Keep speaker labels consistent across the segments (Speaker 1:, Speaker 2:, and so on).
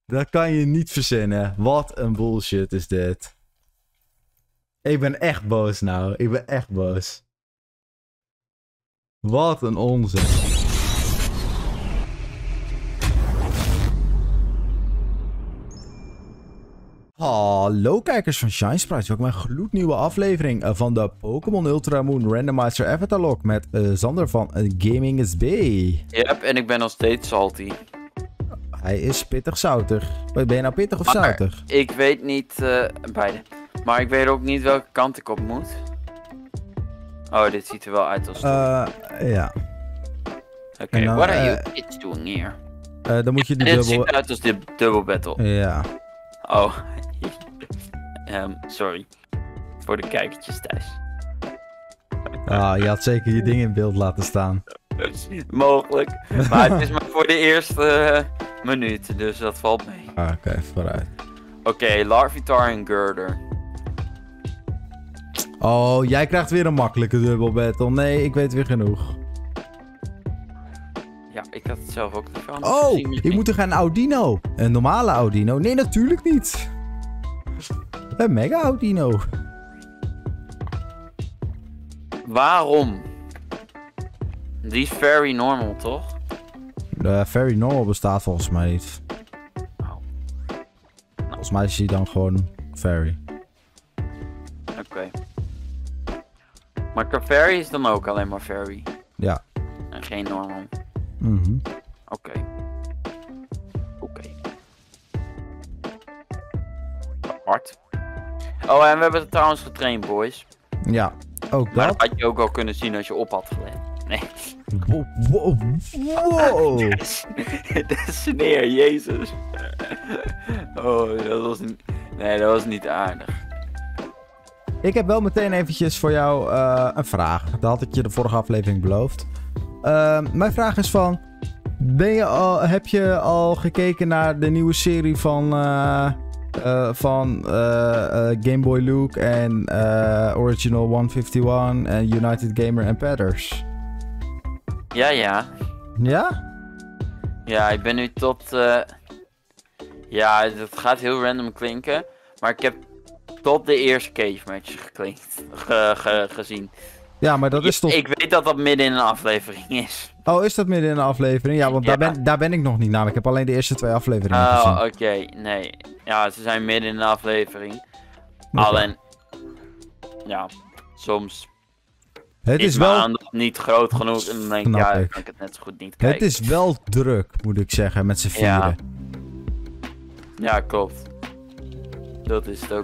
Speaker 1: Dat kan je niet verzinnen. Wat een bullshit is dit. Ik ben echt boos nou. Ik ben echt boos. Wat een onzin. Hallo kijkers van Shine Sprites, welkom bij een gloednieuwe aflevering van de Pokémon Ultra Moon Randomizer Avatar Log met Xander van Gaming SB.
Speaker 2: Yep, en ik ben nog steeds salty.
Speaker 1: Hij is pittig zoutig. Ben je nou pittig of zoutig?
Speaker 2: Ik weet niet, beide. Maar ik weet ook niet welke kant ik op moet. Oh, dit ziet er wel uit als...
Speaker 1: Ja.
Speaker 2: Oké, what are you kids doing here?
Speaker 1: Dan moet je die
Speaker 2: dit
Speaker 1: dubbel...
Speaker 2: ziet eruit als de dubbel battle.
Speaker 1: Ja.
Speaker 2: Oh. Sorry. Voor de kijkertjes thuis.
Speaker 1: Je had zeker je ding in beeld laten staan.
Speaker 2: Mogelijk. Maar het is maar voor de eerste minuut, dus dat valt mee.
Speaker 1: Oké, vooruit.
Speaker 2: Oké, Larvitar en Girder.
Speaker 1: Oh, jij krijgt weer een makkelijke dubbel battle. Nee, ik weet weer genoeg.
Speaker 2: Ja, ik had het zelf ook niet van.
Speaker 1: Oh, ik moet er gaan een Audino. Een normale Audino? Nee, natuurlijk niet. Een Mega Audino.
Speaker 2: Waarom? Die is very normal, toch?
Speaker 1: Very normal bestaat volgens mij niet.
Speaker 2: Oh.
Speaker 1: Volgens mij is hij dan gewoon very.
Speaker 2: Oké. Maar Clefairy is dan ook alleen maar fairy.
Speaker 1: Ja.
Speaker 2: En geen normal.
Speaker 1: Mhm.
Speaker 2: Oké. Apart. Oh, en we hebben het trouwens getraind, boys.
Speaker 1: Ja, ook
Speaker 2: Maar
Speaker 1: dat.
Speaker 2: dat had je ook al kunnen zien als je op had gelet. Nee.
Speaker 1: Wow.
Speaker 2: Dat is neer, jezus. Oh, dat was niet... Nee, dat was niet aardig.
Speaker 1: Ik heb wel meteen eventjes voor jou een vraag. Dat had ik je de vorige aflevering beloofd. Mijn vraag is van... heb je al gekeken naar de nieuwe serie van Game Boy Luke en Original 151 en United Gamer en Padders?
Speaker 2: Ja?
Speaker 1: Ja?
Speaker 2: Ja, ik ben nu tot... Ja, dat gaat heel random klinken. Maar ik heb tot de eerste cage match gezien.
Speaker 1: Ja, maar dat is toch...
Speaker 2: Ik weet dat dat midden in een aflevering is.
Speaker 1: Oh, is dat midden in een aflevering? Ja, want
Speaker 2: Ja.
Speaker 1: Daar ben ik nog niet naar. Ik heb alleen de eerste 2 afleveringen gezien.
Speaker 2: Oh, oké. Nee. Ja, ze zijn midden in een aflevering.
Speaker 1: Oké.
Speaker 2: Alleen... Ja, soms
Speaker 1: Het
Speaker 2: is
Speaker 1: is
Speaker 2: mijn
Speaker 1: wel...
Speaker 2: aandacht niet groot genoeg. En dan denk ik,
Speaker 1: Snap
Speaker 2: ja, dan
Speaker 1: ik.
Speaker 2: kan ik het net zo goed niet kijken.
Speaker 1: Het is wel druk, moet ik zeggen, met z'n
Speaker 2: Ja.
Speaker 1: vieren.
Speaker 2: Ja, klopt. Dat is het ook.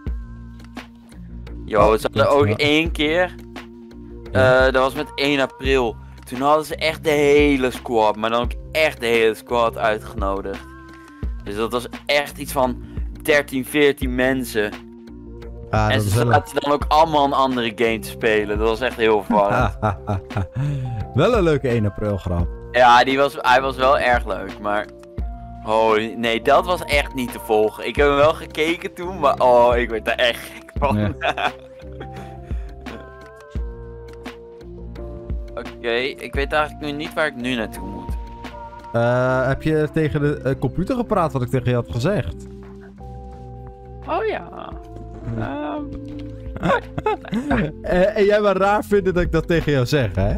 Speaker 2: Yo, ze hadden ook één keer. Dat was met 1 april. Toen hadden ze echt de hele squad. Maar dan ook echt de hele squad uitgenodigd. Dus dat was echt iets van 13, 14 mensen.
Speaker 1: Ah,
Speaker 2: En
Speaker 1: dat
Speaker 2: ze
Speaker 1: is wel...
Speaker 2: zaten dan ook allemaal een andere game te spelen. Dat was echt heel verwarrend.
Speaker 1: Wel een leuke 1 april grap.
Speaker 2: Ja, hij was wel erg leuk. Maar... Oh, nee, dat was echt niet te volgen. Ik heb hem wel gekeken toen, maar oh, ik werd daar echt gek van.
Speaker 1: Ja.
Speaker 2: Oké, ik weet eigenlijk nu niet waar ik nu naartoe moet.
Speaker 1: Heb je tegen de computer gepraat wat ik tegen je had gezegd?
Speaker 2: Oh ja.
Speaker 1: En jij maar raar vinden dat ik dat tegen jou zeg, hè?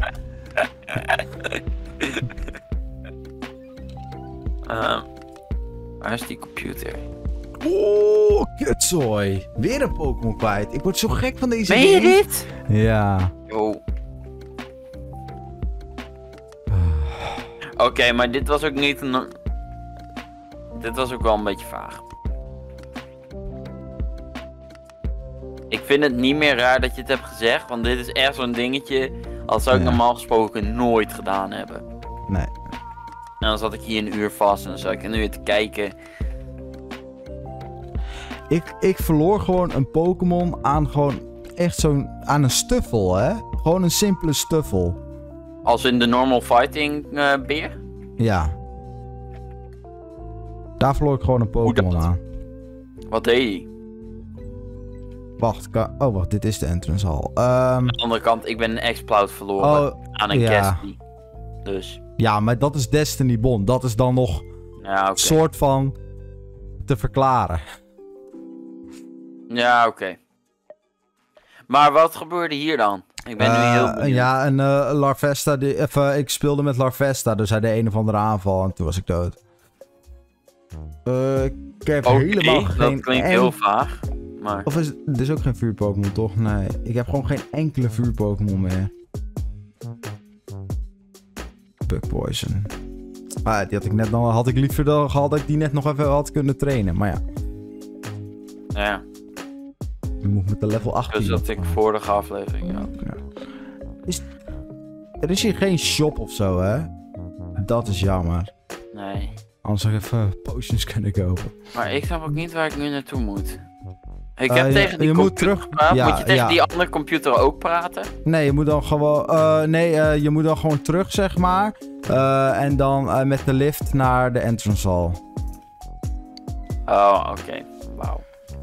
Speaker 2: Waar is die computer?
Speaker 1: Oh, kutzooi. Weer een Pokémon kwijt. Ik word zo gek van deze
Speaker 2: Meen je
Speaker 1: game.
Speaker 2: dit?
Speaker 1: Ja.
Speaker 2: Oh. Oké, maar dit was ook niet een... Dit was ook wel een beetje vaag. Ik vind het niet meer raar dat je het hebt gezegd, want dit is echt zo'n dingetje als zou ik
Speaker 1: Ja.
Speaker 2: normaal gesproken nooit gedaan hebben.
Speaker 1: Nee.
Speaker 2: En dan zat ik hier een uur vast en dan zat ik er nu weer te kijken.
Speaker 1: Ik verloor gewoon een Pokémon aan gewoon echt zo'n... aan een stuffel, hè? Gewoon een simpele stuffel.
Speaker 2: Als in de normal fighting beer?
Speaker 1: Ja. Daar verloor ik gewoon een Pokémon
Speaker 2: dat?
Speaker 1: aan.
Speaker 2: Wat deed hij?
Speaker 1: Wacht, oh wacht, dit is de entrance hall.
Speaker 2: Aan de andere kant, ik ben een Exploud verloren aan een
Speaker 1: ja.
Speaker 2: Cassidy. Dus,
Speaker 1: Ja, maar dat is Destiny Bond. Dat is dan nog
Speaker 2: ja, oké.
Speaker 1: soort van te verklaren.
Speaker 2: Ja, oké. Maar wat gebeurde hier dan? Ik ben nu heel benieuwd.
Speaker 1: Ja, en Larvesta, ik speelde met Larvesta, dus hij deed een of andere aanval en toen was ik dood. Ik heb helemaal geen...
Speaker 2: dat klinkt heel vaag. Maar...
Speaker 1: Of is het is ook geen vuur-Pokémon, toch? Nee, ik heb gewoon geen enkele vuur-Pokémon meer. Bug Poison. Ah, die had ik net nog... Had ik liever dan gehad dat ik die net nog even had kunnen trainen, maar ja.
Speaker 2: Ja.
Speaker 1: Je moet met de level 18.
Speaker 2: Dus dat ik vorige aflevering ook.
Speaker 1: Ja. Er is hier geen shop of zo, hè? Dat is jammer.
Speaker 2: Nee.
Speaker 1: Anders zou ik even potions kunnen kopen.
Speaker 2: Maar ik snap ook niet waar ik nu naartoe moet. Ik heb tegen die
Speaker 1: je
Speaker 2: computer
Speaker 1: moet
Speaker 2: gepraat.
Speaker 1: ja,
Speaker 2: moet je tegen
Speaker 1: ja.
Speaker 2: die andere computer ook praten?
Speaker 1: Nee, je moet dan gewoon... je moet dan gewoon terug, zeg maar. En dan met de lift naar de entrance hall.
Speaker 2: Oh, oké. Wauw.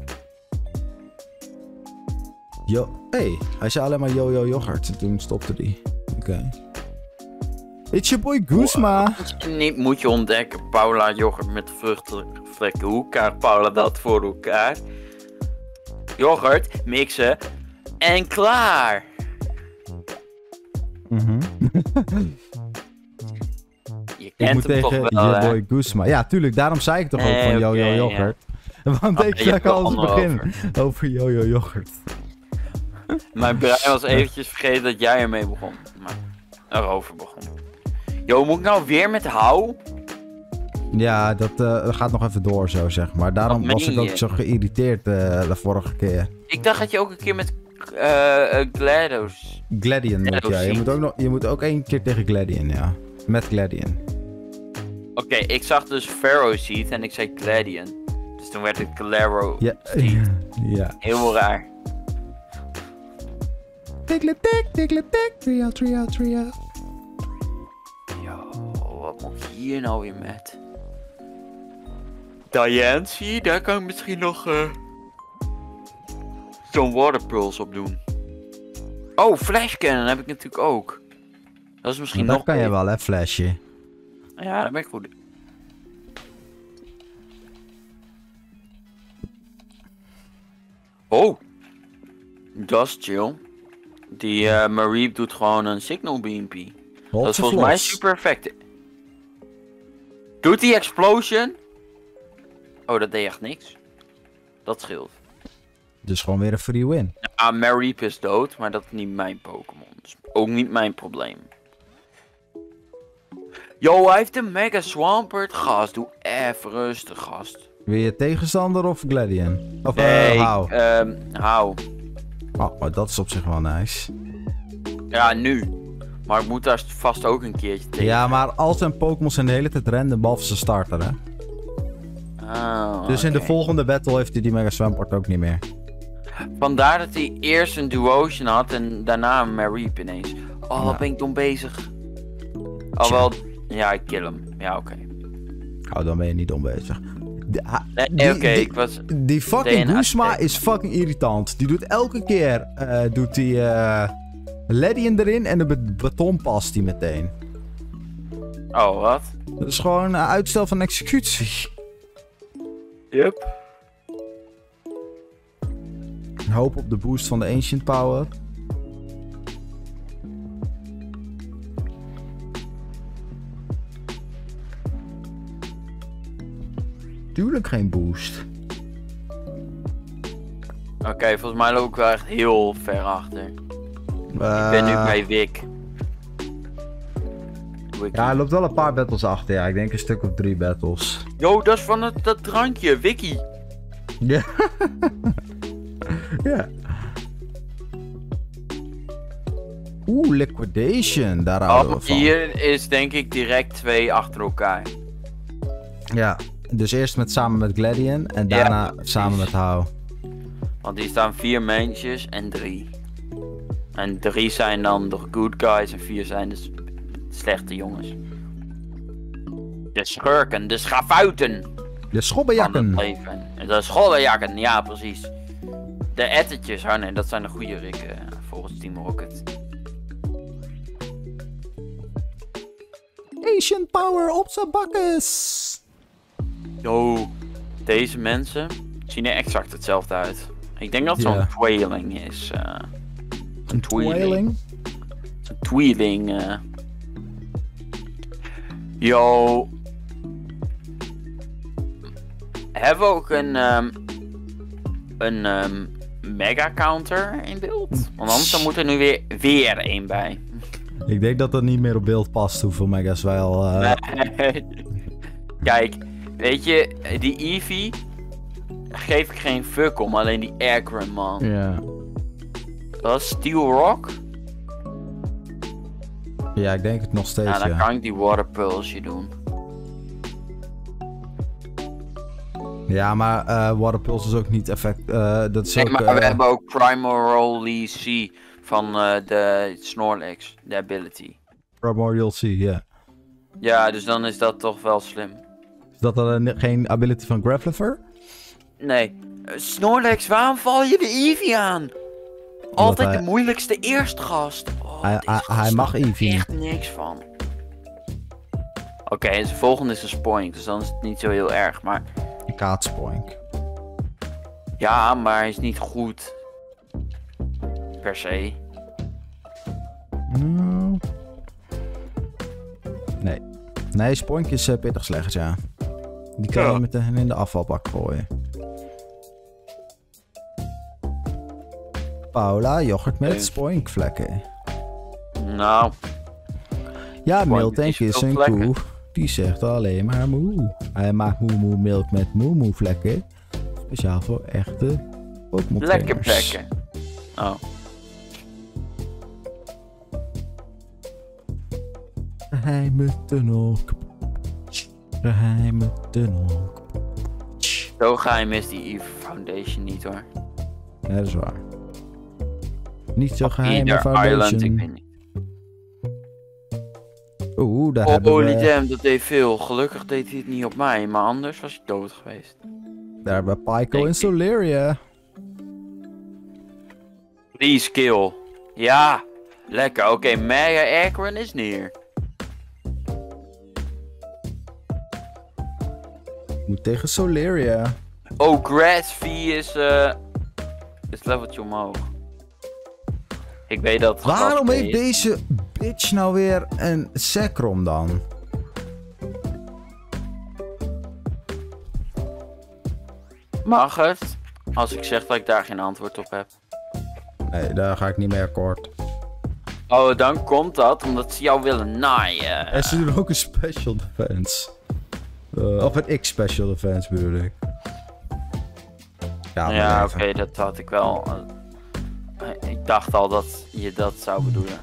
Speaker 1: Hey, hij zei alleen maar yo-yo yoghurt. En toen stopte die. Oké. It's your boy Guzma.
Speaker 2: Niet moet je ontdekken. Paula yoghurt met vruchtenvlekken. Hoe krijgt Paula dat voor elkaar? Yoghurt, mixen en klaar. Je
Speaker 1: Ik
Speaker 2: kent
Speaker 1: moet
Speaker 2: hem toch
Speaker 1: tegen
Speaker 2: wel,
Speaker 1: your
Speaker 2: hè?
Speaker 1: boy Guzma. Ja, tuurlijk. Daarom zei ik toch ook van yo-yo
Speaker 2: oké,
Speaker 1: yoghurt. Want
Speaker 2: Dan
Speaker 1: ik
Speaker 2: ben je
Speaker 1: ga
Speaker 2: toch
Speaker 1: alles beginnen over yo-yo yoghurt.
Speaker 2: Mijn brein was eventjes vergeten dat jij ermee begon. Maar erover begon. Yo, moet ik nou weer met hou?
Speaker 1: Ja, dat gaat nog even door zo, zeg maar. Daarom
Speaker 2: Wat
Speaker 1: was
Speaker 2: meen
Speaker 1: ik ook
Speaker 2: je?
Speaker 1: zo geïrriteerd de vorige keer.
Speaker 2: Ik dacht dat je ook een keer met GLaDOS...
Speaker 1: Gladion moet, ja.
Speaker 2: Ziet.
Speaker 1: Je moet ook één keer tegen Gladion, ja. Met Gladion.
Speaker 2: Oké, ik zag dus Pharaoh Seed en ik zei Gladion. Dus toen werd het Galaro
Speaker 1: Ja.
Speaker 2: Seed.
Speaker 1: Ja.
Speaker 2: Heel raar.
Speaker 1: Tickle-tick, trio.
Speaker 2: Yo, wat moet ik hier nou weer met? Diancie, daar kan ik misschien nog zo'n Water Pulse op doen. Oh, Flash Cannon heb ik natuurlijk ook. Dat is misschien
Speaker 1: Dat
Speaker 2: nog
Speaker 1: kan je
Speaker 2: beter.
Speaker 1: wel, hè, flashje.
Speaker 2: Ja, daar ben ik goed in. Oh, dat is chill. Die Mareep doet gewoon een Signal BMP. Dat is volgens mij super effectief. Doet die Explosion? Oh, dat deed echt niks. Dat scheelt.
Speaker 1: Dus gewoon weer een free win.
Speaker 2: Ja, Mareep is dood, maar dat is niet mijn Pokémon. Dus ook niet mijn probleem. Yo, hij heeft een Mega Swampert. Gast, doe even rustig, gast.
Speaker 1: Wil je tegenstander of Gladion? Of
Speaker 2: Nee,
Speaker 1: Hou?
Speaker 2: Hou.
Speaker 1: Oh, dat is op zich wel nice.
Speaker 2: Ja, nu. Maar ik moet daar vast ook een keertje tegen.
Speaker 1: Ja, maar al zijn Pokémon zijn de hele tijd random, behalve zijn starter, hè.
Speaker 2: Oh,
Speaker 1: Dus in de
Speaker 2: oké.
Speaker 1: volgende battle heeft hij die Mega Swampert ook niet meer.
Speaker 2: Vandaar dat hij eerst een Duotion had en daarna een Mareep ineens. Oh, wat
Speaker 1: Ja.
Speaker 2: ben ik dom bezig. Oh, wel... Ja, ik kill hem. Ja, oké.
Speaker 1: Oh, dan ben je niet onbezig.
Speaker 2: Nee, oké, ik was...
Speaker 1: Die fucking
Speaker 2: DNA
Speaker 1: Guzma
Speaker 2: check.
Speaker 1: is fucking irritant. Die doet elke keer doet die Ledian erin en de baton past die meteen.
Speaker 2: Oh, wat?
Speaker 1: Dat is gewoon uitstel van executie.
Speaker 2: Yep.
Speaker 1: Hoop op de boost van de Ancient Power. Tuurlijk geen boost.
Speaker 2: Oké, volgens mij loop ik wel echt heel ver achter. Ik ben nu bij Wick. Wiki.
Speaker 1: Ja, hij loopt wel een paar battles achter. Ja, ik denk een stuk of 3 battles.
Speaker 2: Yo, dat is van dat drankje, Wiki.
Speaker 1: Ja. Ja. Oeh, liquidation. Daar houden we
Speaker 2: Oh,
Speaker 1: van.
Speaker 2: hier is denk ik direct 2 achter elkaar.
Speaker 1: Ja, dus eerst samen met Gladion en daarna
Speaker 2: precies.
Speaker 1: samen met Hou.
Speaker 2: Want hier staan 4 mensjes en 3. En 3 zijn dan de good guys en 4 zijn de slechte jongens. De schurken, de schavuiten.
Speaker 1: De
Speaker 2: Van
Speaker 1: schobbejakken.
Speaker 2: het leven. De schooljakken, ja precies. De ettertjes, oh nee, dat zijn de goede rikken volgens Team Rocket.
Speaker 1: Ancient Power op zijn bakkes.
Speaker 2: Yo, Deze mensen zien er exact hetzelfde uit. Ik denk dat het zo'n tweeling is.
Speaker 1: Een tweeling?
Speaker 2: Een tweeling. Yo. Hebben we ook een mega counter in beeld? Want anders dan moet er nu weer één bij.
Speaker 1: Ik denk dat dat niet meer op beeld past hoeveel mega's wij al...
Speaker 2: Nee. Kijk, weet je, die Eevee geef ik geen fuck om, alleen die Aggron, man.
Speaker 1: Ja.
Speaker 2: Dat is Steel Rock?
Speaker 1: Ja, ik denk het nog steeds,
Speaker 2: Nou, dan kan ik die Water Pulse doen.
Speaker 1: Ja, maar Water Pulse is ook niet effect... dat is
Speaker 2: Nee,
Speaker 1: ook,
Speaker 2: maar we hebben ook Primordial C van de Snorlax, de ability.
Speaker 1: Primordial C, ja.
Speaker 2: Ja, dus dan is dat toch wel slim.
Speaker 1: Is dat dan geen ability van Graveler?
Speaker 2: Nee. Snorlax, waarom val je de Eevee aan? Altijd de moeilijkste eerstgast. Oh,
Speaker 1: hij mag Eevee.
Speaker 2: Echt niks van. Oké, zijn volgende is een Spoink, dus dan is het niet zo heel erg, maar...
Speaker 1: Een Kaatspoink.
Speaker 2: Ja, maar hij is niet goed. Per se.
Speaker 1: No. Nee. Nee, Spoink is pittig slecht, ja. Die kan je meteen in de afvalbak gooien. Paula, yoghurt met spoinkvlekken.
Speaker 2: Nou.
Speaker 1: Ja, Miltank is een
Speaker 2: vlekken.
Speaker 1: koe. Die zegt alleen maar moe. Hij maakt moe milk met moe vlekken. Speciaal voor echte Pokémon
Speaker 2: Lekker
Speaker 1: trainers.
Speaker 2: plekken. Oh.
Speaker 1: Geheime tunnel. Geheime tunnel.
Speaker 2: Zo geheim is die Eve Foundation niet hoor.
Speaker 1: Ja, dat is waar. Niet zo geheime
Speaker 2: Either
Speaker 1: foundation.
Speaker 2: Island, ik weet niet.
Speaker 1: Oeh, daar hebben
Speaker 2: Holy
Speaker 1: we...
Speaker 2: damn, dat deed veel. Gelukkig deed hij het niet op mij, maar anders was hij dood geweest.
Speaker 1: Daar hebben we Pyco
Speaker 2: Denk
Speaker 1: en
Speaker 2: ik.
Speaker 1: Soleria.
Speaker 2: Please kill. Ja, lekker. Oké, Mega Aggron is neer.
Speaker 1: Moet tegen Soleria.
Speaker 2: Oh, Grassy is leveltje omhoog. Ik weet dat...
Speaker 1: Waarom
Speaker 2: Grass
Speaker 1: heeft
Speaker 2: is.
Speaker 1: deze bitch nou weer een Zekrom dan?
Speaker 2: Mag het? Als ik zeg dat ik daar geen antwoord op heb.
Speaker 1: Nee, daar ga ik niet mee akkoord.
Speaker 2: Oh, dan komt dat omdat ze jou willen naaien.
Speaker 1: En ze doen ook een special defense. Of een X-special defense bedoel ik. Ja,
Speaker 2: Ja,
Speaker 1: maar
Speaker 2: oké,
Speaker 1: even.
Speaker 2: dat had ik wel. Ik dacht al dat je dat zou bedoelen.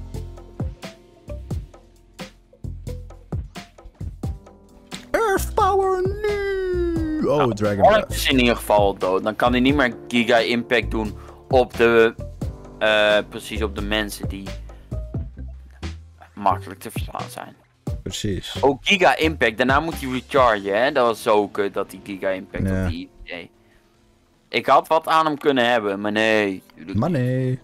Speaker 1: Earth Power nu! Oh, Dragon
Speaker 2: Onyx
Speaker 1: Breath.
Speaker 2: is in ieder geval dood. Dan kan hij niet meer Giga Impact doen op de... precies op de mensen die... makkelijk te verslaan zijn.
Speaker 1: Precies.
Speaker 2: Ook Giga Impact, daarna moet hij rechargen, hè. Dat was zo kut dat die Giga Impact
Speaker 1: Ja.
Speaker 2: op die idee. Ik had wat aan hem kunnen hebben, maar nee.
Speaker 1: Maar nee.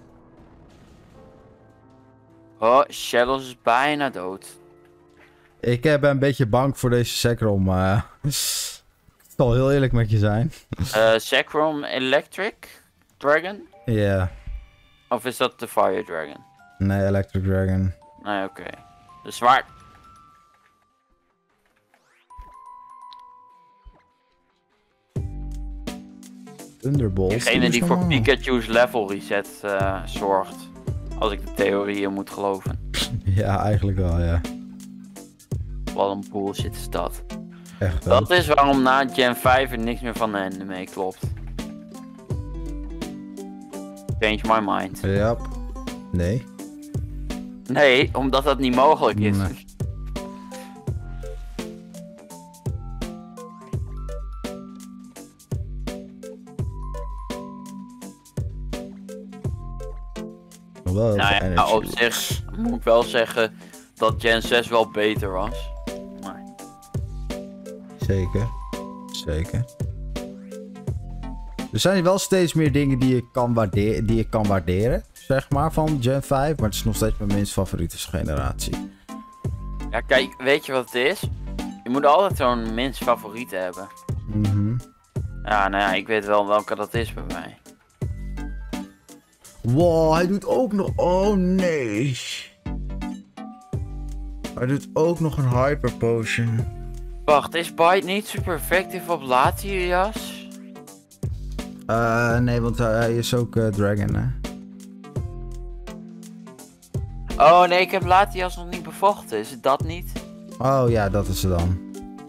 Speaker 2: Oh, Shadows is bijna dood.
Speaker 1: Ik ben een beetje bang voor deze Zekrom. Ik zal heel eerlijk met je zijn.
Speaker 2: Zekrom Electric Dragon?
Speaker 1: Ja.
Speaker 2: Of is dat de Fire Dragon?
Speaker 1: Nee, Electric Dragon.
Speaker 2: Nee, oké. De zwaard.
Speaker 1: Thunderbolt.
Speaker 2: Degene die voor Pikachu's level reset zorgt. Als ik de theorieën moet geloven.
Speaker 1: Ja, eigenlijk wel, ja.
Speaker 2: Wat een bullshit is dat.
Speaker 1: Echt.
Speaker 2: Dat is waarom na Gen 5 er niks meer van de anime klopt. Change my mind.
Speaker 1: Ja. Nee.
Speaker 2: Nee, omdat dat niet mogelijk is.
Speaker 1: Nee. Wel
Speaker 2: Nou ja,
Speaker 1: energy.
Speaker 2: op zich moet ik wel zeggen dat Gen 6 wel beter was. Maar
Speaker 1: Zeker. Zeker. Er zijn wel steeds meer dingen die je kan waarderen, zeg maar, van Gen 5. Maar het is nog steeds mijn minst favoriete generatie.
Speaker 2: ja, kijk, weet je wat het is? Je moet altijd zo'n minst favoriete hebben.
Speaker 1: Mhm.
Speaker 2: Ja, nou ja, ik weet wel welke dat is bij mij.
Speaker 1: Wow, hij doet ook nog... Oh nee. Hij doet ook nog een Hyper Potion.
Speaker 2: Wacht, is Bite niet super effectief op Latias?
Speaker 1: Nee, want hij is ook Dragon, hè?
Speaker 2: Oh nee, ik heb Latias nog niet bevochten. Is het dat niet?
Speaker 1: Oh ja, dat is het dan.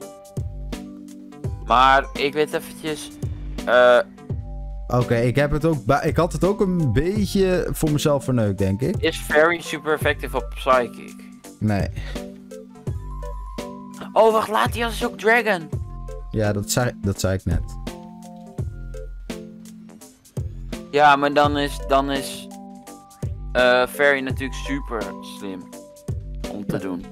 Speaker 2: Maar ik weet eventjes...
Speaker 1: Oké, ik had het ook een beetje voor mezelf verneukt, denk ik.
Speaker 2: Is Fairy super effectief op Psychic?
Speaker 1: Nee.
Speaker 2: Oh, wacht, Latias is ook Dragon.
Speaker 1: Ja, dat zei ik net.
Speaker 2: Ja, maar dan is Fairy natuurlijk super slim om te doen.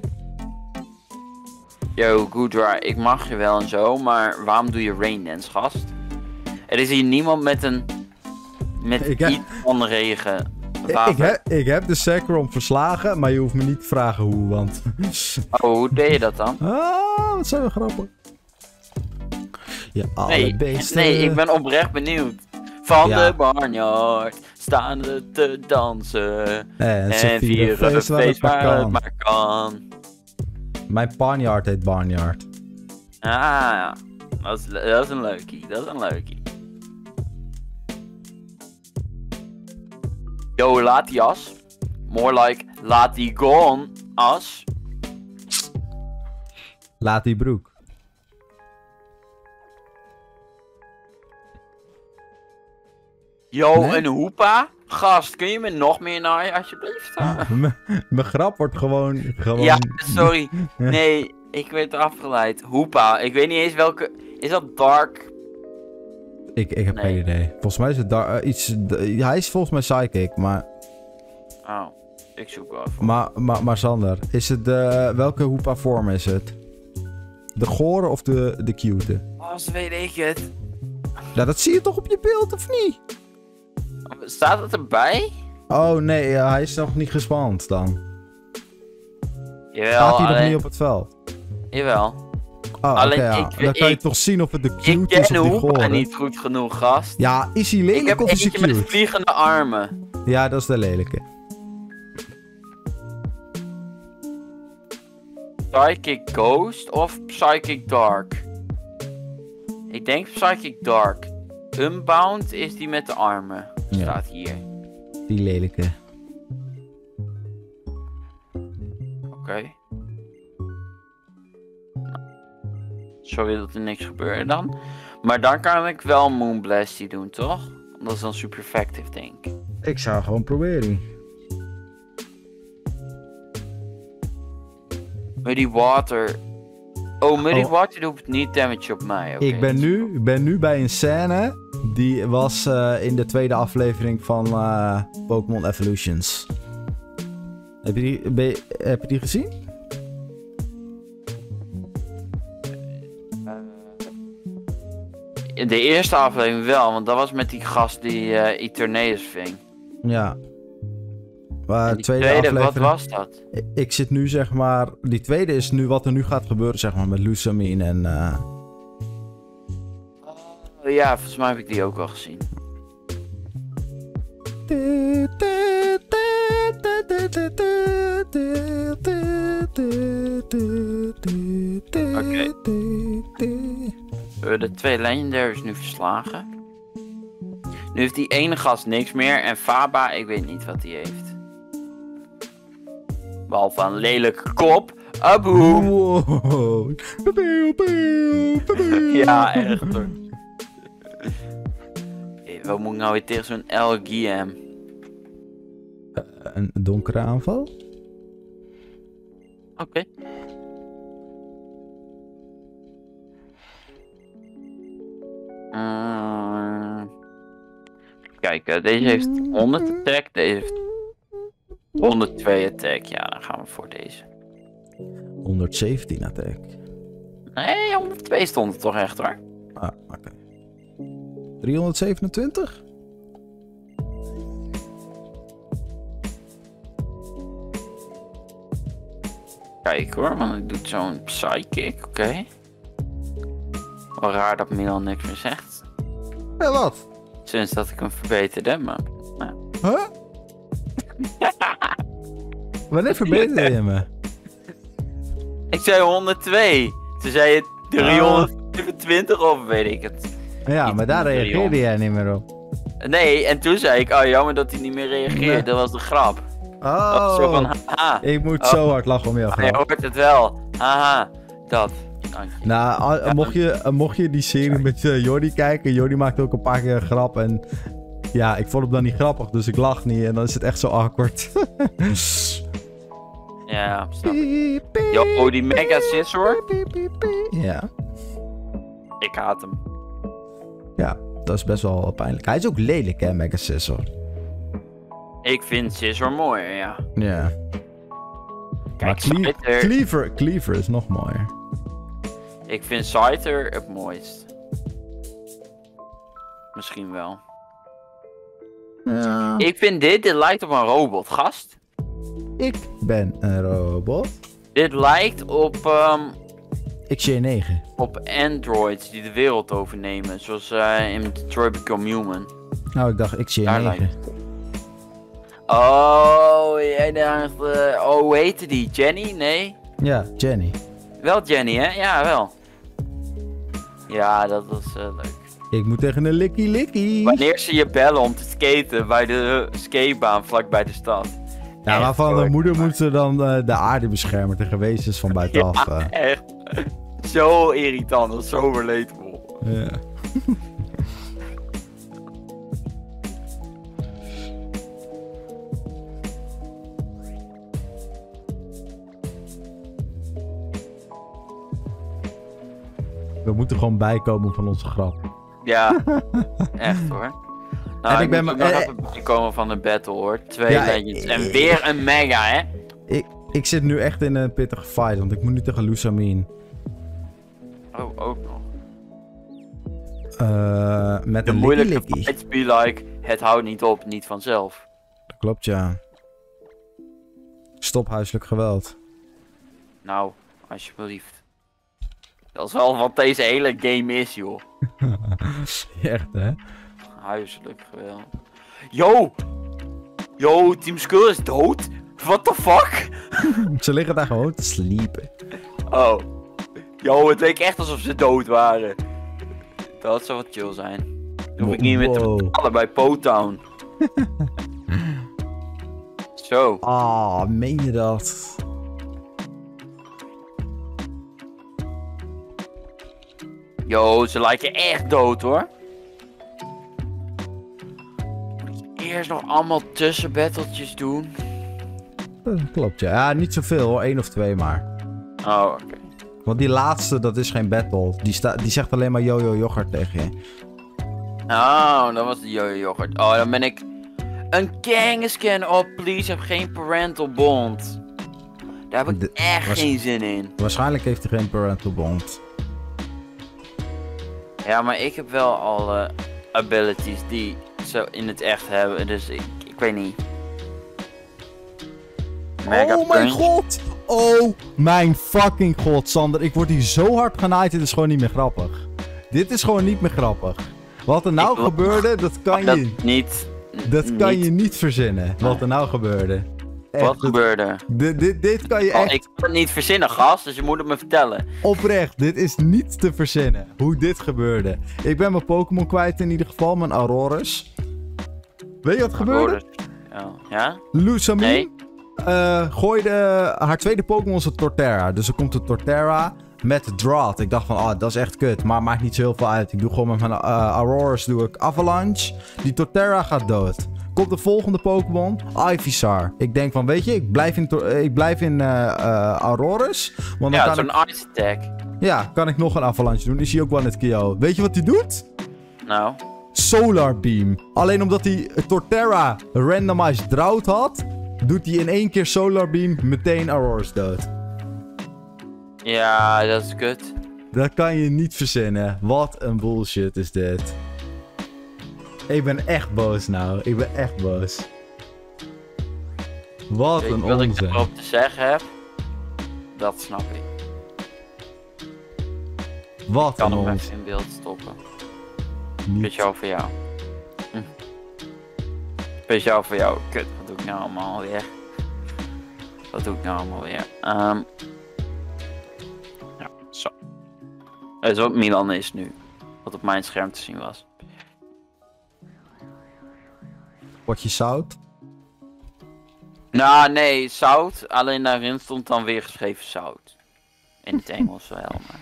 Speaker 2: Yo, Goodra, ik mag je wel en zo, maar waarom doe je Rain Dance, gast? Er is hier niemand met iets van regen.
Speaker 1: Ik heb de Zekrom verslagen, maar je hoeft me niet te vragen hoe, want...
Speaker 2: Oh, hoe deed je dat dan?
Speaker 1: Ah, wat zijn we grappig. Ja, alle beesten...
Speaker 2: Nee, ik ben oprecht benieuwd. Van
Speaker 1: Ja.
Speaker 2: de barnyard staan ze te dansen.
Speaker 1: En ze
Speaker 2: En vieren een feest waar het maar kan.
Speaker 1: Mijn barnyard heet Barnyard.
Speaker 2: Ah, ja. Dat is een leukie. Dat is een leukie. Yo, Latias. More like Latigon as.
Speaker 1: Laat die broek.
Speaker 2: Yo,
Speaker 1: Nee?
Speaker 2: een hoepa? Gast, kun je me nog meer naaien alsjeblieft?
Speaker 1: Mijn grap wordt gewoon...
Speaker 2: Ja, sorry. Nee, ik werd afgeleid. Hoepa, ik weet niet eens welke... Is dat Dark?
Speaker 1: Ik heb
Speaker 2: Nee.
Speaker 1: geen idee. Volgens mij is het iets... hij is volgens mij Psychic, maar...
Speaker 2: Oh, ik zoek wel even.
Speaker 1: Maar Sander, is het welke hoepa vorm is het? De gore of de cute?
Speaker 2: Oh, zo weet ik het.
Speaker 1: Ja, dat zie je toch op je beeld, of niet?
Speaker 2: Staat het erbij?
Speaker 1: Oh nee, hij is nog niet gespand dan.
Speaker 2: Jawel,
Speaker 1: Staat hij nog
Speaker 2: alleen...
Speaker 1: niet op het veld?
Speaker 2: Jawel.
Speaker 1: Oh,
Speaker 2: Alleen
Speaker 1: oké, ja. Dan kan je toch zien of het de
Speaker 2: Ik
Speaker 1: cute is
Speaker 2: ken
Speaker 1: of die
Speaker 2: Hoepa
Speaker 1: gore.
Speaker 2: niet goed genoeg, gast.
Speaker 1: Ja, is hij
Speaker 2: Ik
Speaker 1: lelijk
Speaker 2: heb
Speaker 1: of is hij
Speaker 2: eentje met
Speaker 1: cute?
Speaker 2: vliegende armen.
Speaker 1: Ja, dat is de lelijke.
Speaker 2: Psychic Ghost of Psychic Dark? Ik denk Psychic Dark. Unbound is die met de armen.
Speaker 1: Ja.
Speaker 2: Staat hier.
Speaker 1: Die lelijke.
Speaker 2: Oké. Sorry dat er niks gebeurde dan. Maar dan kan ik wel Moonblasty doen, toch? Dat is dan super effectief, denk ik.
Speaker 1: Ik zou gewoon proberen.
Speaker 2: Muddy Water. Oh, Muddy Water doet niet damage op mij. Oké.
Speaker 1: Ik ben nu bij een scène. Die was in de tweede aflevering van Pokémon Evolutions. Heb je die gezien?
Speaker 2: In de eerste aflevering wel, want dat was met die gast die Eternatus ving.
Speaker 1: Ja. Maar
Speaker 2: En die tweede, wat was dat?
Speaker 1: Ik zit nu zeg maar... Die tweede is nu wat er nu gaat gebeuren zeg maar met Lusamine en...
Speaker 2: Oh, ja, volgens mij heb ik die ook al gezien. Oké. We hebben de twee legendaries nu verslagen. Nu heeft die ene gast niks meer en Faba, ik weet niet wat die heeft. Behalve een lelijke kop. Aboom!
Speaker 1: Wow.
Speaker 2: Ja, echt hoor. Hey, wat moet ik nou weer tegen zo'n LGM?
Speaker 1: Een donkere aanval?
Speaker 2: Oké. Kijk, deze heeft 100 attack, deze heeft 102 attack. Ja, dan gaan we voor deze.
Speaker 1: 117 attack.
Speaker 2: Nee, 102 stond het toch echt hoor.
Speaker 1: Ah, oké. 327?
Speaker 2: Kijk hoor, want ik doe zo'n psychic, oké. Wel raar dat Milan niks meer zegt.
Speaker 1: Ja, wat?
Speaker 2: Sinds dat ik hem verbeterde, maar...
Speaker 1: Huh? Wanneer verbeterde je me?
Speaker 2: Ik zei 102. Toen zei je 325 of weet ik het.
Speaker 1: Ja, maar daar reageerde jij niet meer op.
Speaker 2: Nee, en toen zei ik, oh jammer dat hij niet meer reageert.
Speaker 1: Nee.
Speaker 2: Dat was de grap.
Speaker 1: Oh,
Speaker 2: Zo van, haha.
Speaker 1: ik moet zo hard lachen om jou.
Speaker 2: Je hoort het wel. Haha, dat. Dank je.
Speaker 1: Nou, mocht je die serie met Jordi kijken, Jordi maakt ook een paar keer een grap en ja, ik vond hem dan niet grappig, dus ik lach niet en dan is het echt zo awkward.
Speaker 2: Ja, snap ik. Yo, die Mega Scissor.
Speaker 1: Ja.
Speaker 2: Ik haat hem.
Speaker 1: Ja, dat is best wel pijnlijk. Hij is ook lelijk, hè, Mega Scissor.
Speaker 2: Ik vind Scissor mooi, ja.
Speaker 1: Ja.
Speaker 2: Kijk,
Speaker 1: maar
Speaker 2: Scyther...
Speaker 1: Cleaver is nog mooier.
Speaker 2: Ik vind Scyther het mooist. Misschien wel.
Speaker 1: Ja.
Speaker 2: Ik vind dit lijkt op een robot, gast.
Speaker 1: Ik ben een robot.
Speaker 2: Dit lijkt op,
Speaker 1: XJ9.
Speaker 2: op androids die de wereld overnemen. Zoals in Detroit Become Human.
Speaker 1: Nou, ik dacht
Speaker 2: Daar
Speaker 1: XJ9.
Speaker 2: lijkt het. Oh, jij dacht... hoe heette die? Jenny? Nee?
Speaker 1: Ja, Jenny.
Speaker 2: Wel Jenny, hè? Ja, wel. Ja, dat was leuk.
Speaker 1: Ik moet tegen een likkie.
Speaker 2: Wanneer ze je bellen om te skaten bij de skatebaan vlakbij de stad.
Speaker 1: Ja,
Speaker 2: Echt,
Speaker 1: waarvan de
Speaker 2: hoor.
Speaker 1: moeder moet ze dan de aarde beschermen tegen wezens van buitenaf.
Speaker 2: Ja, echt. Zo irritant, dat is zo relatable.
Speaker 1: Ja. We moeten gewoon bijkomen van onze grap.
Speaker 2: Ja, echt hoor. Nou,
Speaker 1: En
Speaker 2: ik ben nog even bijkomen van de battle hoor. 2
Speaker 1: Ja,
Speaker 2: legends. En weer een mega, hè?
Speaker 1: Ik zit nu echt in een pittige fight, want ik moet nu tegen Lusamine.
Speaker 2: Oh, ook nog.
Speaker 1: Met
Speaker 2: De
Speaker 1: een
Speaker 2: moeilijke
Speaker 1: likkie.
Speaker 2: fights be like, het houdt niet op, niet vanzelf.
Speaker 1: Klopt, ja. Stop huiselijk geweld.
Speaker 2: Nou, alsjeblieft. Dat is wel wat deze hele game is, joh.
Speaker 1: Echt, hè?
Speaker 2: Huiselijk geweld. Yo, Team Skull is dood? What the fuck?
Speaker 1: Ze liggen daar gewoon te sliepen.
Speaker 2: Oh. Yo, het leek echt alsof ze dood waren. Dat zou wat chill zijn. Dan hoef ik niet meer te betalen bij Potown. Zo.
Speaker 1: Ah, meen je dat?
Speaker 2: Yo, ze lijken echt dood hoor. Moet ik eerst nog allemaal tussenbatteltjes doen?
Speaker 1: Klopt, ja. Ja, niet zoveel hoor. 1 of 2 maar.
Speaker 2: Oh, oké.
Speaker 1: Want die laatste, dat is geen battle. Die zegt alleen maar yo-yo yoghurt tegen je.
Speaker 2: Oh, dat was de Jojo Yoghurt. Oh, dan ben ik... Een Kangaskhan, oh please, heb geen parental bond. Daar heb ik echt geen zin in.
Speaker 1: Waarschijnlijk heeft hij geen parental bond.
Speaker 2: Ja, maar ik heb wel alle abilities die ze in het echt hebben, dus ik weet niet. Mega
Speaker 1: Oh mijn
Speaker 2: punch.
Speaker 1: god! Oh mijn fucking god, Sander. Ik word hier zo hard genaaid, dit is gewoon niet meer grappig. Dit is gewoon niet meer grappig. Wat er nou gebeurde, dat kan je niet verzinnen. Wat er nou gebeurde. Echt,
Speaker 2: Wat gebeurde?
Speaker 1: Dit kan je echt...
Speaker 2: Ik kan het niet verzinnen, gast, dus je moet het me vertellen.
Speaker 1: Oprecht, dit is niet te verzinnen. Hoe dit gebeurde. Ik ben mijn Pokémon kwijt in ieder geval, mijn Aurorus. Weet je wat gebeurde?
Speaker 2: Ja?
Speaker 1: Lusamine gooide haar tweede Pokémon is een Torterra. Dus er komt een Torterra met Drought. Ik dacht van, dat is echt kut. Maar maakt niet zo heel veel uit. Ik doe gewoon met mijn Aurorus doe ik Avalanche. Die Torterra gaat dood. Komt de volgende Pokémon, Ivysaur. Ik denk van, weet je, ik blijf in Aurorus. Want dan
Speaker 2: Ja,
Speaker 1: kan
Speaker 2: zo'n Ice Attack.
Speaker 1: Ja, kan ik nog een Avalanche doen? Is hij ook wel in het KO. Weet je wat hij doet?
Speaker 2: Nou.
Speaker 1: Solar Beam. Alleen omdat hij Torterra randomized Drought had, doet hij in 1 keer Solar Beam meteen Aurorus dood.
Speaker 2: Ja, dat is kut.
Speaker 1: Dat kan je niet verzinnen. Wat een bullshit is dit. Ik ben echt boos nou. Ik ben echt boos. Wat een
Speaker 2: Wat ik
Speaker 1: onzin.
Speaker 2: erop te zeggen heb, dat snap ik.
Speaker 1: Wat
Speaker 2: kan
Speaker 1: een
Speaker 2: hem
Speaker 1: hond.
Speaker 2: even in beeld stoppen.
Speaker 1: Niet.
Speaker 2: Speciaal voor jou. Speciaal voor jou. Kut, wat doe ik nou allemaal weer? Wat doe ik nou allemaal weer? Ja, zo. Dat is wat Milan is nu. Wat op mijn scherm te zien was.
Speaker 1: Potje zout.
Speaker 2: Nou, nee, zout. Alleen daarin stond dan weer geschreven zout. In het Engels wel, maar...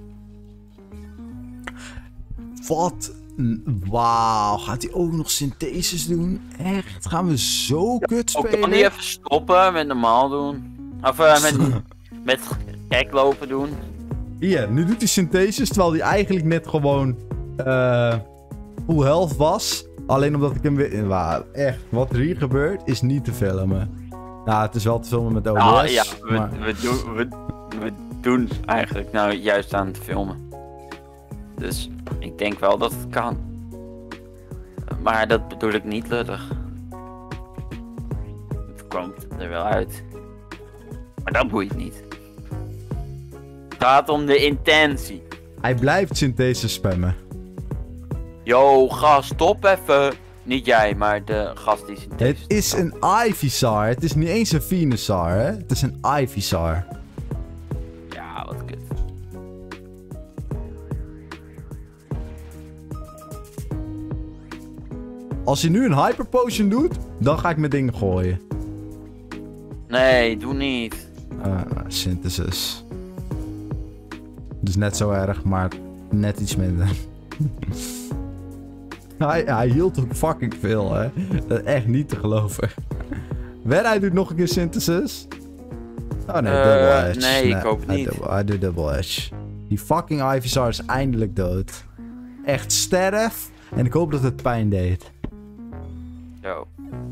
Speaker 1: Wat? Wauw, gaat hij ook nog syntheses doen? Echt? Gaan we zo kut
Speaker 2: Ook
Speaker 1: spelen?
Speaker 2: kan die even stoppen met normaal doen. Of met gek lopen doen.
Speaker 1: Hier, nu doet hij syntheses, terwijl hij eigenlijk net gewoon full health was. Alleen omdat ik hem weer... Wauw, echt, wat er hier gebeurt is niet te filmen. Nou, het is wel te filmen met OBS.
Speaker 2: Ah, ja,
Speaker 1: maar...
Speaker 2: we doen eigenlijk nou juist aan het filmen. Dus ik denk wel dat het kan. Maar dat bedoel ik niet luttig. Het komt er wel uit. Maar dat boeit niet. Het gaat om de intentie.
Speaker 1: Hij blijft syntheses spammen.
Speaker 2: Yo, gast, stop even. Niet jij, maar de gast die zit.
Speaker 1: Het is een Ivysaur. Het is niet eens een Venusaur, hè? Het is een Ivysaur.
Speaker 2: Ja, wat kut.
Speaker 1: Als hij nu een Hyper Potion doet, dan ga ik mijn dingen gooien.
Speaker 2: Nee, doe niet.
Speaker 1: Synthesis. Dus net zo erg, maar net iets minder. hij hield ook fucking veel, hè. Dat is echt niet te geloven. Hij doet nog een keer synthesis. Oh nee, double edge.
Speaker 2: Nee, ik hoop niet.
Speaker 1: Hij doet double edge. Die fucking Ivysaur is eindelijk dood. Echt sterf. En ik hoop dat het pijn deed.
Speaker 2: Zo,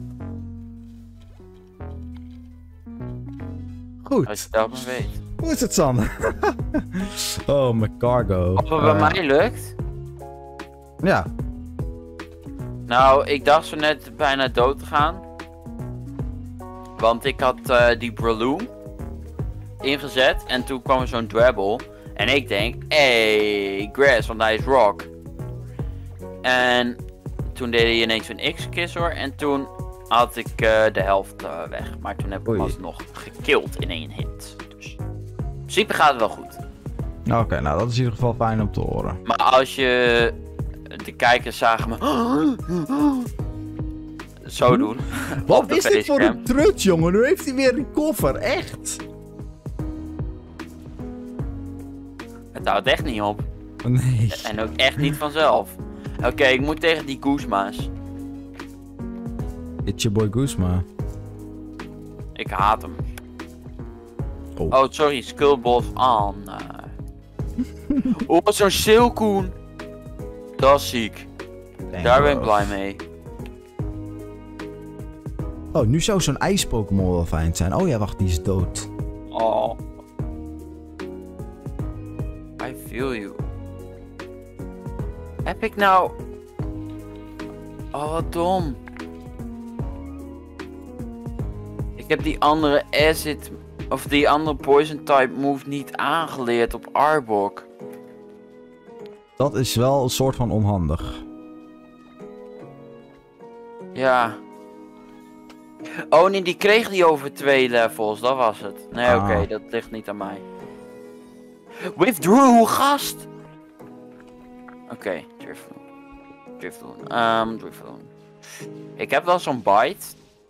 Speaker 1: Goed.
Speaker 2: als je dat maar weet.
Speaker 1: Hoe is het, Sander? Oh, mijn cargo.
Speaker 2: Of het bij mij lukt?
Speaker 1: Ja.
Speaker 2: Nou, ik dacht zo net bijna dood te gaan. Want ik had die Breloom ingezet en toen kwam er zo'n Dwebble. En ik denk, hey, Grass, want hij is rock. En toen deed hij ineens een X-Kissor en toen had ik de helft weg. Maar toen heb ik hem
Speaker 1: Oei.
Speaker 2: alsnog gekillt in 1 hit. Dus in principe gaat het wel goed.
Speaker 1: Oké, nou dat is in ieder geval fijn om te horen.
Speaker 2: Maar als je... De kijkers zagen me... Zo doen.
Speaker 1: Wat
Speaker 2: Op de
Speaker 1: is dit voor
Speaker 2: facecam.
Speaker 1: een trut, jongen? Nu heeft hij weer die koffer, echt.
Speaker 2: Het houdt echt niet op.
Speaker 1: Nee.
Speaker 2: En ook echt niet vanzelf. Oké, ik moet tegen die Guzma's.
Speaker 1: It's your boy Guzma.
Speaker 2: Ik haat hem.
Speaker 1: Oh.
Speaker 2: Oh, sorry, Skullboss aan. Oh, wat zo'n Silcoon. Dat is ziek. Daar ben ik blij mee.
Speaker 1: Oh, nu zou zo'n ijs-Pokémon wel fijn zijn. Oh ja, wacht, die is dood.
Speaker 2: Oh. I feel you. Heb ik nou... Oh, wat dom. Ik heb die andere acid... Of die andere poison type move niet aangeleerd op Arbok.
Speaker 1: Dat is wel een soort van onhandig.
Speaker 2: Ja. Oh nee, die kreeg die over 2 levels, dat was het. Nee,
Speaker 1: Ah.
Speaker 2: oké, dat ligt niet aan mij. Withdraw, gast! Oké, Drifloon. Drifloon. Ik heb wel zo'n bite.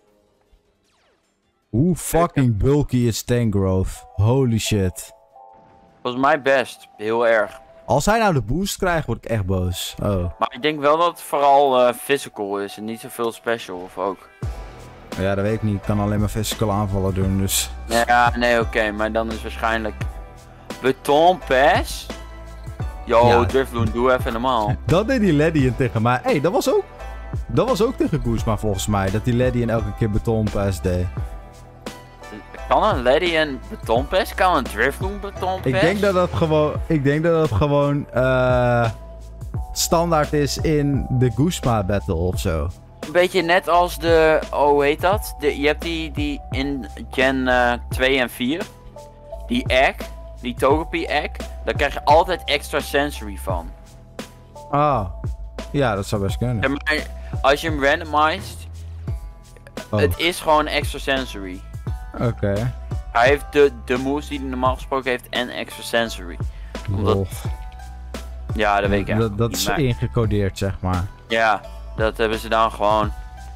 Speaker 1: Hoe fucking bulky is Tangrowth? Holy shit.
Speaker 2: Volgens mij best, heel erg.
Speaker 1: Als hij nou de boost krijgt, word ik echt boos. Oh.
Speaker 2: Maar ik denk wel dat het vooral physical is en niet zoveel special of ook.
Speaker 1: Ja, dat weet ik niet. Ik kan alleen maar physical aanvallen doen, dus...
Speaker 2: Ja, nee, oké, maar dan is waarschijnlijk... Beton Pass? Yo,
Speaker 1: Ja.
Speaker 2: Drifloon, doe even normaal.
Speaker 1: Dat deed die Ledian tegen mij. Hé, dat was ook tegen Guzma volgens mij. Dat die Ledian elke keer betonpass deed.
Speaker 2: Kan een Lady een betonpest? Kan een Drifloon betonpest?
Speaker 1: Ik denk dat het gewoon standaard is in de Guzma battle of zo.
Speaker 2: Een beetje net als de... Oh, hoe heet dat? Je hebt die in Gen 2 en 4. Die egg. Die Togepi egg. Daar krijg je altijd extra sensory van.
Speaker 1: Ah. Ja, dat zou best kunnen.
Speaker 2: Maar als je hem randomized, het is gewoon extra sensory.
Speaker 1: Oké.
Speaker 2: Hij heeft de moves die hij normaal gesproken heeft en extra sensory. Omdat... Ja, dat weet ik eigenlijk
Speaker 1: Dat
Speaker 2: niet,
Speaker 1: is
Speaker 2: maar...
Speaker 1: ingecodeerd, zeg maar.
Speaker 2: Ja, dat hebben ze dan gewoon...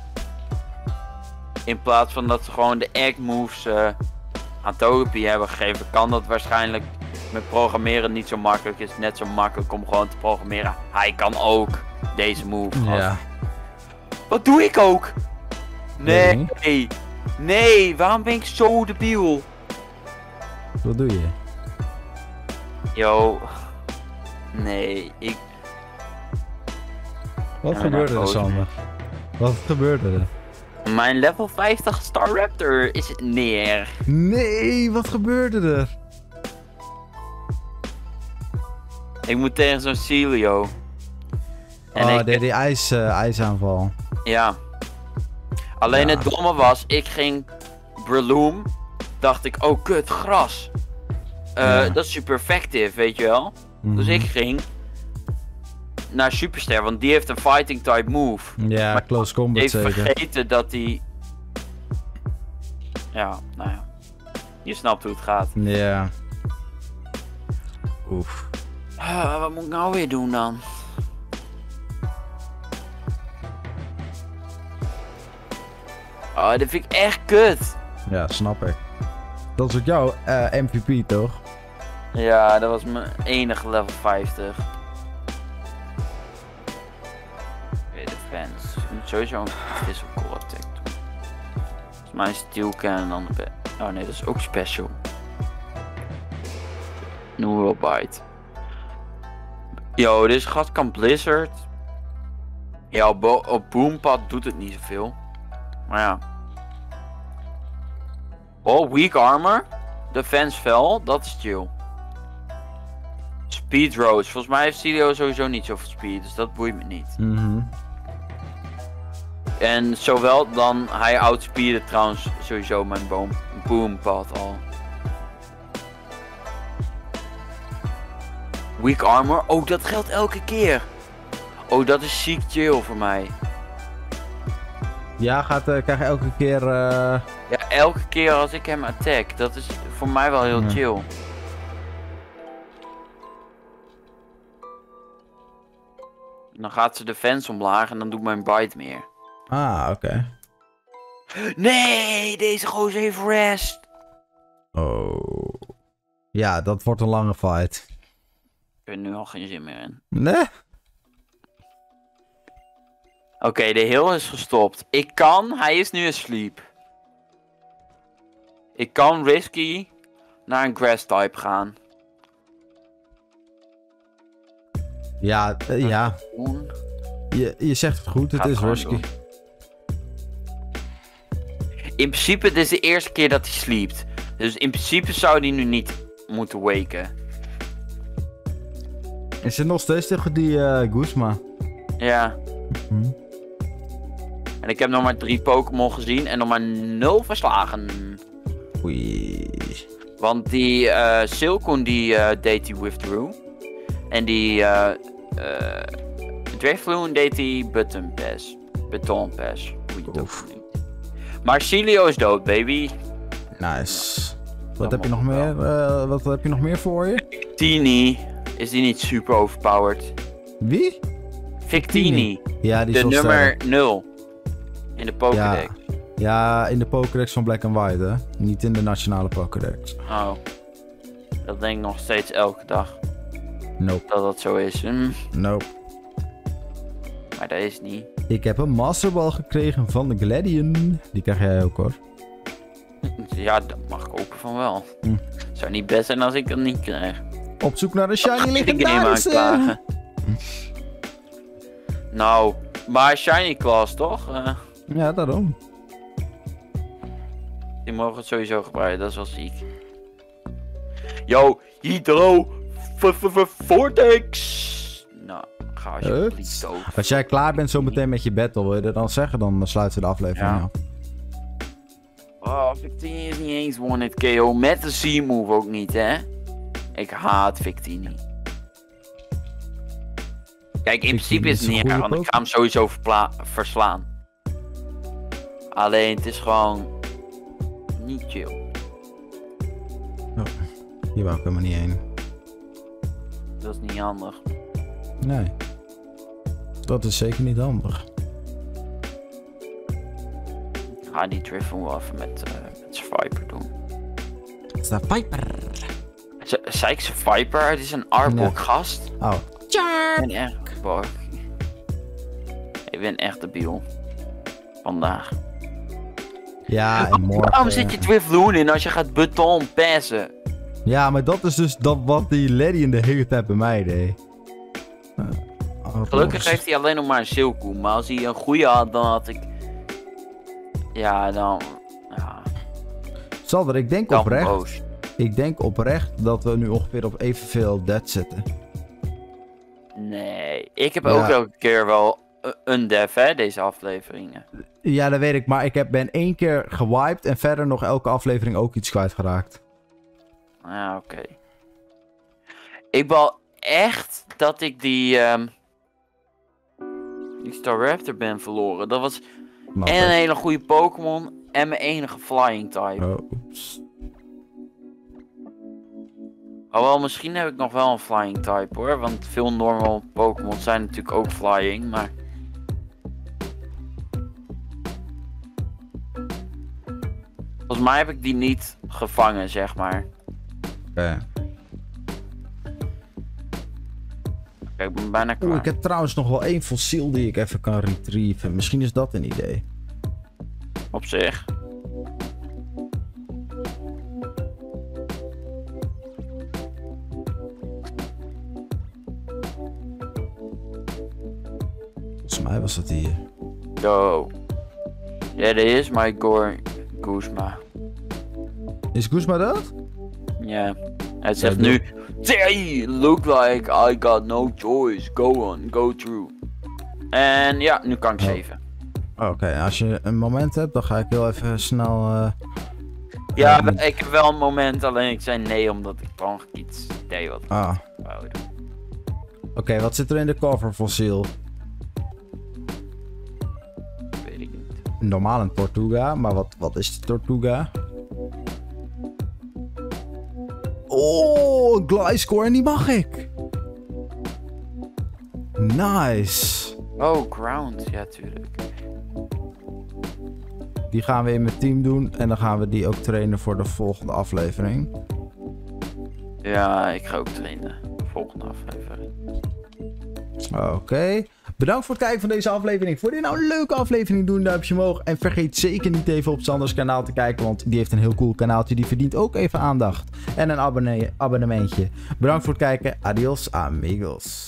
Speaker 2: In plaats van dat ze gewoon de egg moves aan Togepi hebben gegeven, kan dat waarschijnlijk met programmeren niet zo makkelijk. Het is net zo makkelijk om gewoon te programmeren. Hij kan ook deze move.
Speaker 1: Ja.
Speaker 2: Wat doe ik ook?
Speaker 1: Weet
Speaker 2: Nee. Nee, waarom ben ik zo debiel?
Speaker 1: Wat doe je?
Speaker 2: Yo. Nee, ik...
Speaker 1: Wat
Speaker 2: Ja,
Speaker 1: gebeurde
Speaker 2: nou,
Speaker 1: er, Sander? Wat gebeurde er?
Speaker 2: Mijn level 50 Staraptor is neer.
Speaker 1: Nee, wat gebeurde er?
Speaker 2: Ik moet tegen zo'n Celio.
Speaker 1: En die ijsaanval.
Speaker 2: Ja. Alleen
Speaker 1: Ja.
Speaker 2: het domme was, ik ging Breloom. Dacht ik, oh kut, gras.
Speaker 1: Ja.
Speaker 2: Dat is super effective, weet je wel. Dus ik ging naar Superster, want die heeft een fighting type move.
Speaker 1: Ja,
Speaker 2: Maar
Speaker 1: close combat
Speaker 2: Ik
Speaker 1: zeker.
Speaker 2: vergeten dat hij... Ja, nou ja. Je snapt hoe het gaat.
Speaker 1: Ja. Oef.
Speaker 2: Wat moet ik nou weer doen dan? Oh, dat vind ik echt kut.
Speaker 1: Ja, snap ik. Dat is ook jouw MVP, toch?
Speaker 2: Ja, dat was mijn enige level 50. Oké, defense. Ik moet sowieso een physical attack doen. Volgens mij is Steel Cannon dan de oh nee, dat is ook special. Noodle Bite. Yo, deze gast kan Blizzard. Ja, op Boompad doet het niet zoveel. Maar ja. Oh, weak armor. Defense fell, dat is chill. Speed Rose. Volgens mij heeft Celio sowieso niet zoveel speed, dus dat boeit me niet. En zowel dan, hij outspeedde trouwens sowieso mijn Boompad al. Weak armor. Oh, dat geldt elke keer. Oh, dat is ziek chill voor mij.
Speaker 1: Ja, krijg je elke keer...
Speaker 2: Ja, elke keer als ik hem attack. Dat is voor mij wel heel chill. Dan gaat ze de fence omlaag en dan doet mijn bite meer.
Speaker 1: Ah, oké.
Speaker 2: Nee, deze gozer heeft rest.
Speaker 1: Oh. Ja, dat wordt een lange fight.
Speaker 2: Ik heb er nu al geen zin meer in.
Speaker 1: Nee?
Speaker 2: Oké, de heal is gestopt. Hij is nu asleep. Ik kan risky naar een grass type gaan.
Speaker 1: Ja, ja. Je zegt het goed, het
Speaker 2: Ga het
Speaker 1: is
Speaker 2: gewoon
Speaker 1: risky.
Speaker 2: doen. In principe, dit is de eerste keer dat hij sliept. Dus in principe zou hij nu niet moeten waken.
Speaker 1: Is zit nog steeds tegen die Guzma.
Speaker 2: Ja. En ik heb nog maar 3 Pokémon gezien en nog maar 0 verslagen.
Speaker 1: Oei.
Speaker 2: Want die Silcoon die deed die withdrew. En die Drifloon deed die Button Pass. Beton Pass. Hoe je het ook noemt. Maar Celio is dood, baby.
Speaker 1: Nice. Wat heb je nog meer? Wat heb je nog meer voor je?
Speaker 2: Victini. Is die niet super overpowered?
Speaker 1: Wie?
Speaker 2: Victini.
Speaker 1: Ja, die is
Speaker 2: De
Speaker 1: wel
Speaker 2: nummer
Speaker 1: sterk.
Speaker 2: 0. In de Pokédex.
Speaker 1: Ja, in de Pokédex van Black and White, hè? Niet in de nationale Pokédex.
Speaker 2: Oh. Dat denk ik nog steeds elke dag.
Speaker 1: Nope.
Speaker 2: Dat zo is.
Speaker 1: Nope.
Speaker 2: Maar dat is niet.
Speaker 1: Ik heb een Masterball gekregen van de Gladion. Die krijg jij ook, hoor.
Speaker 2: Ja, dat mag ik hopen van wel. Zou niet best zijn als ik dat niet krijg.
Speaker 1: Op zoek naar een shiny
Speaker 2: game
Speaker 1: legendarische.
Speaker 2: aanklagen. Nou, maar shiny class toch?
Speaker 1: Ja, daarom.
Speaker 2: Die mogen het sowieso gebruiken, dat is wel ziek. Yo, Hydro Vortex. Nou, ga alsjeblieft dood.
Speaker 1: Als jij klaar bent zometeen met je battle, wil je dat dan zeggen? Dan sluiten we de aflevering af.
Speaker 2: Oh, Victini is niet eens one-hit KO met de C-move ook niet, hè? Ik haat Victini. Kijk, in
Speaker 1: Victini
Speaker 2: principe is het
Speaker 1: is een
Speaker 2: niet
Speaker 1: goede
Speaker 2: erg, want ik ga hem sowieso verslaan. Alleen, het is gewoon niet chill.
Speaker 1: Hier wou ik helemaal niet heen.
Speaker 2: Dat is niet handig.
Speaker 1: Nee. Dat is zeker niet handig.
Speaker 2: Ik ga die Driven wel even met Viper doen.
Speaker 1: Het is de Viper.
Speaker 2: Zei ik Viper? Het is een Arbok gast.
Speaker 1: Oh.
Speaker 2: Ik ben echt... Boah. Ik ben echt debiel. Vandaag.
Speaker 1: Ja, en morgen...
Speaker 2: Waarom zit je Drifloon in als je gaat beton passen?
Speaker 1: Ja, maar dat is dus dat wat die Larry in de hele tijd bij mij deed.
Speaker 2: Gelukkig heeft hij alleen nog maar een Silcoe. Maar als hij een goede had, dan had ik... Ja, dan... Ja,
Speaker 1: Sander, ik denk
Speaker 2: dan
Speaker 1: oprecht...
Speaker 2: boos.
Speaker 1: Ik denk oprecht dat we nu ongeveer op evenveel dead zitten.
Speaker 2: Nee, ik heb
Speaker 1: Ja.
Speaker 2: ook elke keer wel een dev, hè, deze afleveringen.
Speaker 1: Ja, dat weet ik, maar ik ben 1 keer gewiped en verder nog elke aflevering ook iets kwijtgeraakt.
Speaker 2: Ja, oké. Ik wou echt dat ik die Staraptor ben verloren. Dat was
Speaker 1: Snap
Speaker 2: en
Speaker 1: ik.
Speaker 2: een hele goede Pokémon en mijn enige flying type.
Speaker 1: Oh, oeps.
Speaker 2: Alhoewel, misschien heb ik nog wel een flying type hoor. Want veel normal Pokémon zijn natuurlijk ook flying, maar... Volgens mij heb ik die niet gevangen, zeg maar.
Speaker 1: Oké.
Speaker 2: Kijk, ik ben bijna klaar.
Speaker 1: Oeh, ik heb trouwens nog wel 1 fossiel die ik even kan retrieven. Misschien is dat een idee.
Speaker 2: Op zich.
Speaker 1: Volgens mij was dat hier.
Speaker 2: Yo. Ja, dit is my Guzma.
Speaker 1: Is Guzma dat?
Speaker 2: Ja. Hij zegt
Speaker 1: Ja,
Speaker 2: nu... They look like I got no choice. Go on, go through. En ja, nu kan ik
Speaker 1: Oh.
Speaker 2: 7.
Speaker 1: Oké, als je een moment hebt, dan ga ik heel even snel...
Speaker 2: Ja,
Speaker 1: met-
Speaker 2: ik heb wel een moment, alleen ik zei nee omdat ik gewoon iets deed wat ik
Speaker 1: Ah,
Speaker 2: wou doen.
Speaker 1: oké, wat zit er in de cover fossiel?
Speaker 2: Weet ik niet.
Speaker 1: Normaal een Tortuga, maar wat is de Tortuga? Oh, een Gliscor en die mag ik! Nice!
Speaker 2: Oh, ground. Ja, tuurlijk.
Speaker 1: Die gaan we in mijn team doen en dan gaan we die ook trainen voor de volgende aflevering.
Speaker 2: Ja, ik ga ook trainen. Volgende aflevering.
Speaker 1: Oké. Bedankt voor het kijken van deze aflevering. Vond je nou een leuke aflevering? Doe een duimpje omhoog. En vergeet zeker niet even op Sanders kanaal te kijken. Want die heeft een heel cool kanaaltje. Die verdient ook even aandacht. En een abonnementje. Bedankt voor het kijken. Adios amigos.